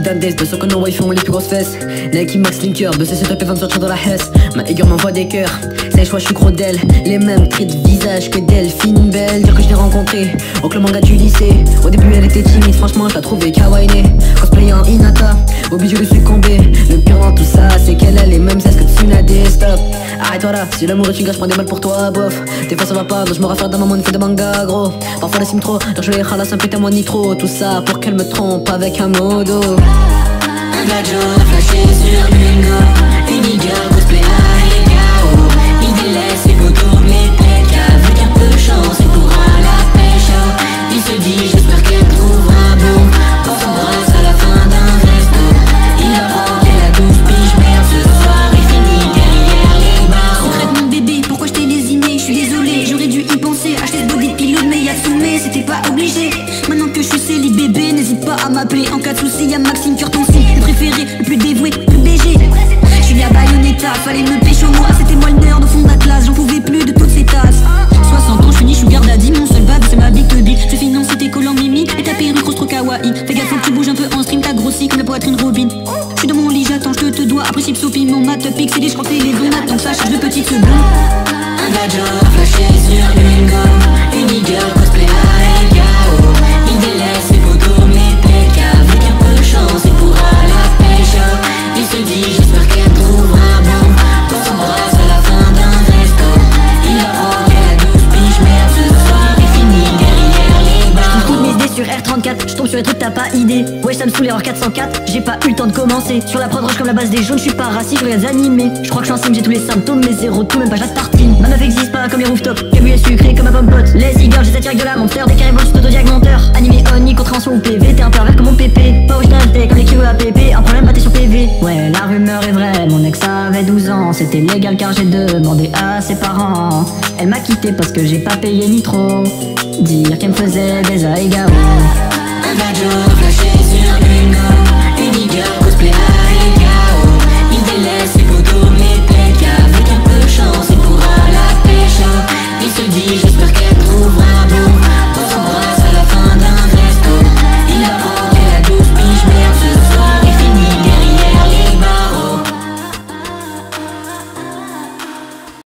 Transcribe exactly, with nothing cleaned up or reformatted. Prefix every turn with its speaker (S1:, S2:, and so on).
S1: d'index, de ceux qu'on envoie font les plus grosses fesses. Nike Max Linker, de ces setups et va me sortir dans la hesse. Ma aigueur m'envoie des cœurs, c'est choix je suis gros d'elle. Les mêmes traits de visage que d'elle, fine belle, dire que je l'ai rencontrée au club manga du lycée. Au début elle était timide, franchement je la trouvais kawaii. Cosplay en Hinata, obligé de succomber. Le pire dans tout ça, c'est qu'elle a les mêmes aises que Tsunade. Stop, arrête-toi là, si l'amour est une gage, je prends des balles pour toi, bof. Des fois ça va pas, donc je me raffaire dans ma monnaie fait de manga, gros. Parfois la sim trop, donc je vais ralasse un putain moins nitro. Tout ça pour qu'elle me trompe avec un modo.
S2: Un gadget a flashé sur Bingo. Une girl cosplay à Egao. Il délaisse les photos, les têtes. Avec un peu de chance, il pourra la pécho. Il se dit j'espère qu'elle trouvera bon. On s'embrasse à la fin d'un resto. Il apprend qu'elle a douze piges. Merde, ce soir il finit derrière les barreaux.
S3: Concrètement bébé, pourquoi je t'ai lésiné? Je suis désolé, j'aurais dû y penser. Acheter ce body de pilote mais Yatsume, c'était pas obligé. Maintenant que je suis célib bébé, n'hésite pas à m'appeler. En cas de soucis y'a Maxime Cure ton signe. Le préféré, le plus dévoué, le plus B G. Je suis à Bayonetta, fallait me pécho moi. C'était moi le nerd au fond de la classe, j'en pouvais plus de toutes ces tasses. Soixante ans, je suis ni sugar daddy, mon seul bad c'est ma big tubby. Je finance tes collants mimi et ta perruque rose trop kawaii. Fais gaffe faut que tu bouges un peu en stream, t'as grossi comme la poitrine Robin. Je suis dans mon lit, j'attends, je te dois. Après chip sophie, mon mat pixelé, je crois que les ondes attends que ça charge de petites secondes.
S2: Un gadget a flashé sur Bingo. Une girl cosplay à Egao. Il délaisse les photos, les têtes. Avec un peu de chance, il pourra la pécho. Il se dit j'espère qu'elle trouvera bon. On s'embrasse à la fin d'un resto. Il apprend qu'elle a douze piges. Merde, ce soir il finit derrière les barreaux.
S3: Toutes mes idées sur R trente-quatre, je tombe sur les trucs t'as pas idée. Ouais ça me saoule erreur quatre cent quatre, j'ai pas eu le temps de commencer. Sur la prod roche comme la base des jaunes, je suis pas raciste, je regarde animé. Je crois que je suis en sim, j'ai tous les symptômes, mais zéro tout, même pas je la tartine. Ma meuf existe pas comme les rooftops, Cabu est sucré comme un pomme pote. Les e-girls, j'ai cette de la monteur, des carrés volts, autodiag monteur. Animé on, contravention ou P V, t'es un pervers comme mon pépé. Pas original, t'es comme les kilos A P P, un problème bah t'es sur P V. Ouais la rumeur est vraie, mon ex avait douze ans, c'était légal car j'ai demandé à ses parents. Elle m'a quitté parce que j'ai pas payé ni trop. Dire qu'elle me faisait des à Egao.